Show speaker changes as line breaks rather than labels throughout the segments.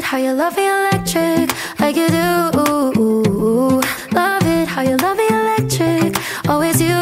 how you love me electric, like you do. Love it how you love me electric, always you.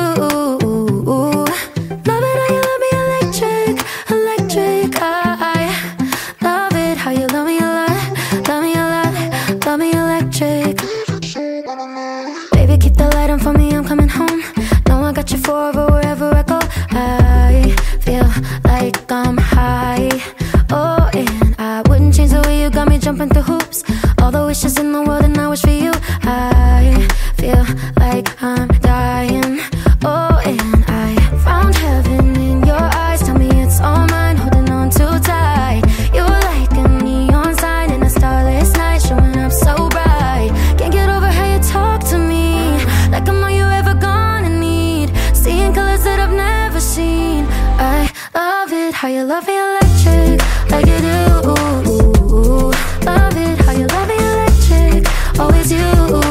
Love it how you love me electric, electric. I love it how you love me a lot, love me a lot, love me electric. Baby, keep the light on for me, I'm coming home. Know I got you forever wherever I go. I feel like I'm high. Oh, and I wouldn't change the way you got me jumping through hoops. All the wishes in the world and I wish for you. I feel like I'm dying. Oh, and I found heaven in your eyes. Tell me it's all mine, holding on too tight. You're like a neon sign in a starless night, showing up so bright. Can't get over how you talk to me, like I'm all you ever gonna need. Seeing colors that I've never seen. I love it how you love me electric, like you do. Love it how you love me electric, always you.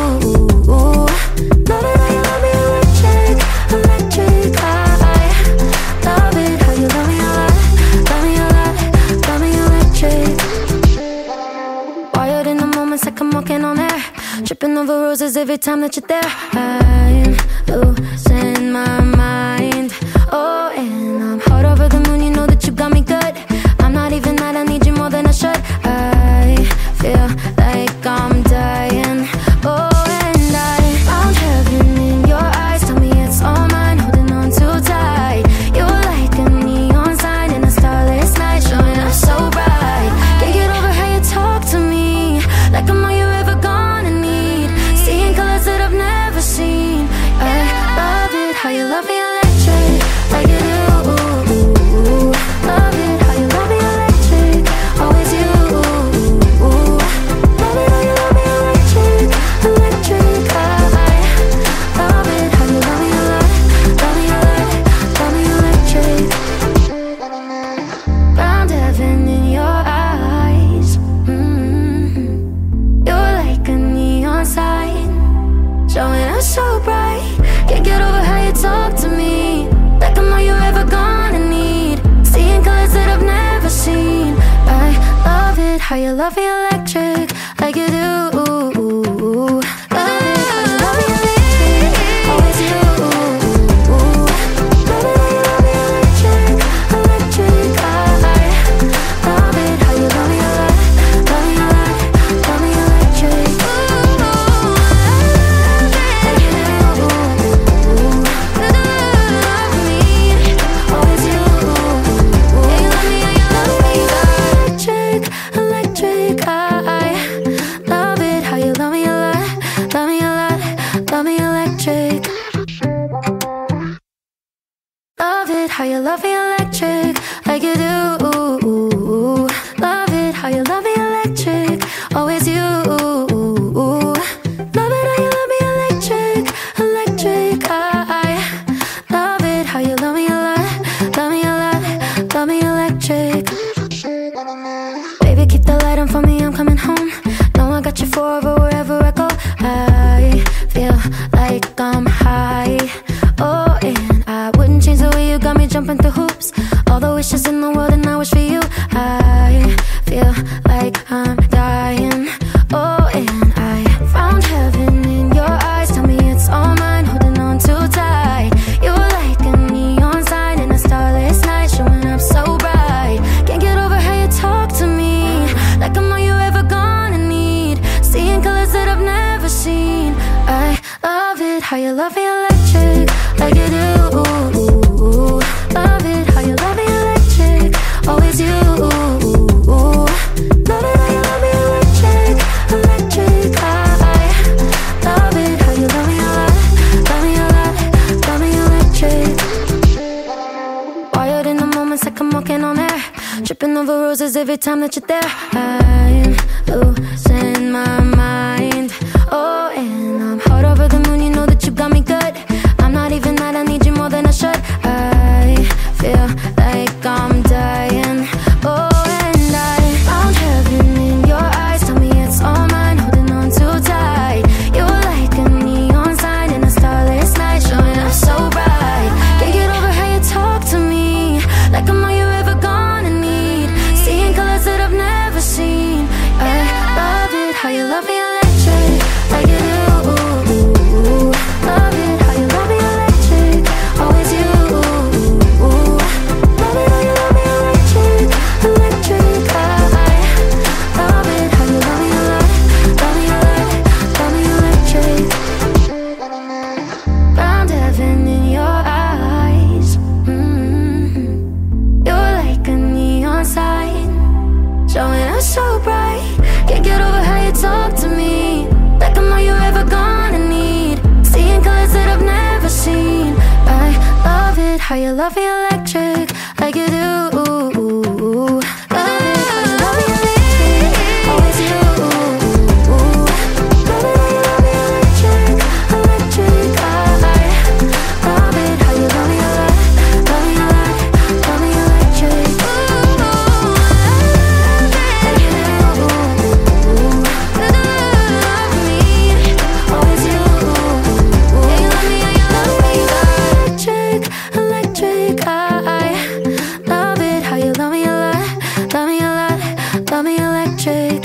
Love it how you love me electric, electric. I love it how you love me a lot, love me a lot, love me electric. Wired in the moments like I'm walking on air, tripping over roses every time that you're there. I'm losing my mind. Oh, and I'm hot over the moon, you know that you got me good. I'm not even mad, I need you more than I should. I feel like I'm dying. Oh, and I found heaven in your eyes. Tell me it's all mine, holding on too tight. You're like a neon sign in a starless night, showing up so bright. Can't get over how you talk to me, like I'm all you ever gonna need. Seeing colors that I've never seen. I love it how you love me electric, like you do. Love it how you love me electric, always you. Love it how you love me electric, electric. I love it how you love me a lot, love me a lot, love me electric. Found heaven in your eyes. You're like a neon sign, showing up so bright. Can't get over how you talk to me, like I'm all you ever gonna need. Seeing colors that I've never seen. I love it how you love me electric, like you do. Love it how you love me electric, always you. Love it how you love me electric, electric. I love it how you love me a lot, love me a lot, love me electric. Like you do. Love me, always you. Yeah, you love me, yeah, you love me. Electric, electric. I love it how you love me a lot, love me a lot, love me electric. Love it how you love me electric, like you do. Love it how you love me electric, always you. Love it how you love me electric, electric. I love it how you love me a lot, love me a lot, love me electric. Baby, keep the light on for me, I'm coming home. Know I got you forever wherever I go. I feel like I'm high. Oh, and I wouldn't change the way you got me jumping through hoops. All the wishes in the world and I wish for you. I feel like I'm dying. Oh, and I found heaven in your eyes. Tell me it's all mine, holding on too tight. You're like a neon sign in a starless night, showing up so bright. Can't get over how you talk to me, like I'm all you ever gonna need. Seeing colors that I've never seen. I love it how you love me electric, like you do. Love it how you love me electric, always you. Love it how you love me electric, electric. I love it how you love me a lot, love me a lot, love me electric. Wired in the moments like I'm walking on air, tripping over roses every time that you're there. I'm losing my mind. Oh, and I'm hot over the moon, you know that you got me good. I'm not even mad, I need you more than I should. I feel like I'm dying. Oh, and I found heaven in your eyes. Tell me it's all mine, holding on too tight. You're like a neon sign in a starless night, showing up so bright. Can't get over how you talk to me, like I'm all you ever gonna need. Seeing colors that I've never seen. I how you love me electric, like you do. Love it how you love me electric, always you. Love it how you love me electric, electric. I love it how you love me a lot, love me a lot, love me electric. Found heaven in your eyes. You're like a neon sign, showing up so bright. Can't get over how you talk to me, like I'm all you're ever gonna need. Seeing colors that I've never seen. I love it how you love me electric, like you do. Love it how you love me electric, always you. Love it how you love me electric, electric. I love it how you love me a lot, love me a lot, love me electric. Like you do. Love me, always you. Yeah, you love me, yeah, you love me. Electric, electric. I love it how you love me a lot, love me a lot, love me electric.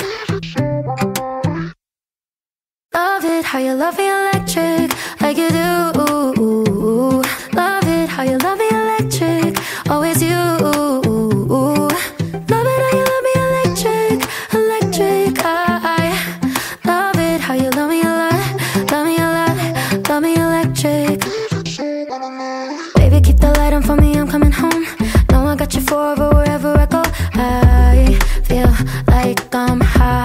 Love it how you love me electric, like you do. Love it how you love me electric, always you. Love it how you love me electric, electric. I love it how you love me a lot, love me a lot, love me electric. Baby, keep the light on for me, I'm coming home. Know I got you forever wherever I go. I feel like I'm high.